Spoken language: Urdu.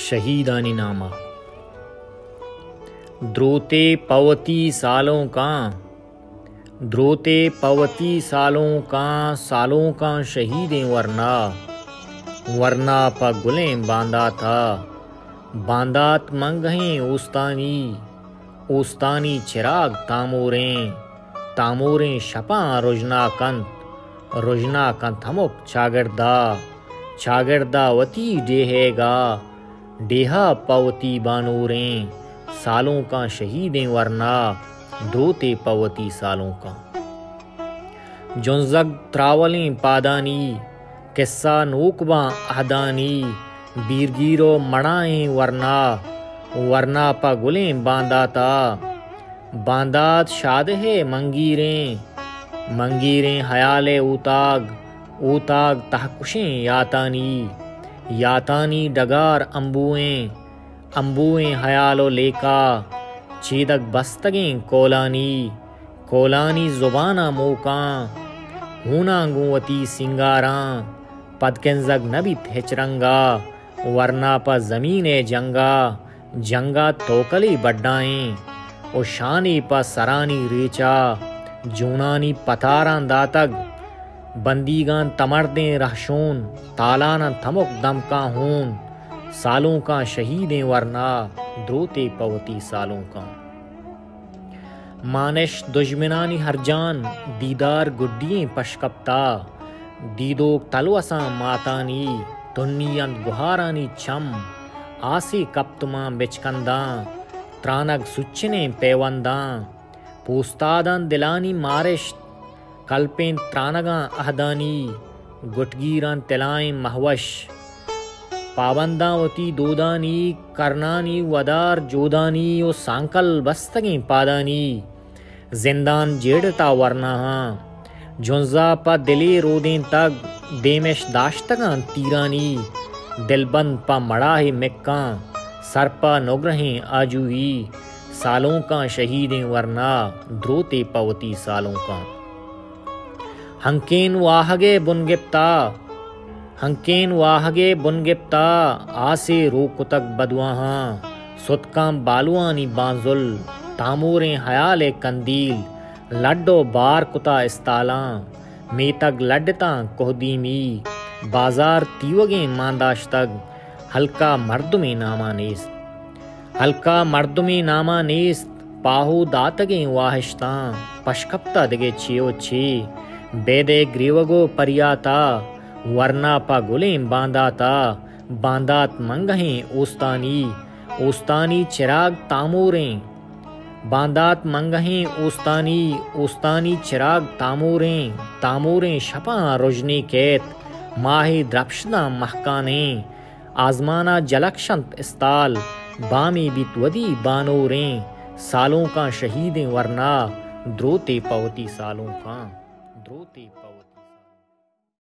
شہیدانی نامہ دروتے پوتی سالوں کا، دروتے پوتی سالوں کا شہیدیں ورنہ پا گلیں باندھا تھا، باندات منگہیں اوستانی چراغ تاموریں شپاں رجنا کنت ہمک چاگردہ وتی ڈیہا پوتی بانوریں سالوں کا شہیدیں ورنہ دروتے پوتی سالوں کا۔ جنزگ تراولیں پادانی قصہ نوکباں اہدانی بیرگیرو مڑائیں ورنہ پا گلیں باندات شاد ہے منگیریں حیال اوتاگ تہکشیں یاتانی ڈگار امبوئیں حیالو لیکا چیدک بستگیں کولانی زبانہ موکاں ہونا گوتی سنگاراں پدکنزگ نبیت ہچرنگا ورنہ پا زمین جنگا توکلی بڈائیں او شانی پا سرانی ریچا جونانی پتاران داتگ بندیگان تمردیں رہشون تالانا تھمک دمکاں ہون سالوں کا شہیدیں ورنہ دروتے پوتی سالوں کا۔ مانش دشمنانی ہر جان دیدار گڈییں پشکپتا دیدوک تلوساں ماتانی تنیاں گہارانی چم آسی کپتماں بچکنداں ترانگ سچنیں پیونداں پوستادان دلانی مارشت کلپیں ترانگاں اہدانی گٹگیران تلائیں مہوش پابنداں وتی دودانی کرنانی ودار جودانی و سانکل بستگیں پادانی زندان جیڑتا ورنہ ہاں جنزا پا دلی رودیں تگ دیمش داشتگاں تیرانی دل بند پا مڑاہی مکاں سر پا نگرہیں آجوئی سالوں کا شہیدیں ورنہ دروتے پوتی سالوں کا۔ ہنکین واہگے بنگپتا آسے روکتک بدواہاں ستکاں بالوانی بانزل تاموریں حیال کندیل لڈو بار کتا استالاں میتگ لڈتاں کوہدیمی بازار تیوگیں مانداشتگ ہلکا مردمیں نامہ نیست پاہو داتگیں واہشتاں پشکپتا دگے چیو چی بیدے گریوگو پریاتا ورنہ پا گلیں باندات منگہیں اوستانی چراغ تاموریں باندات منگہیں اوستانی چراغ تاموریں شپاں رجنی کیت ماہی درپشداں مہکانیں آزمانہ جلکشنت استال بامی بیت ودی بانوریں سالوں کا شہیدیں ورنہ دروتے پوتی سالوں کا۔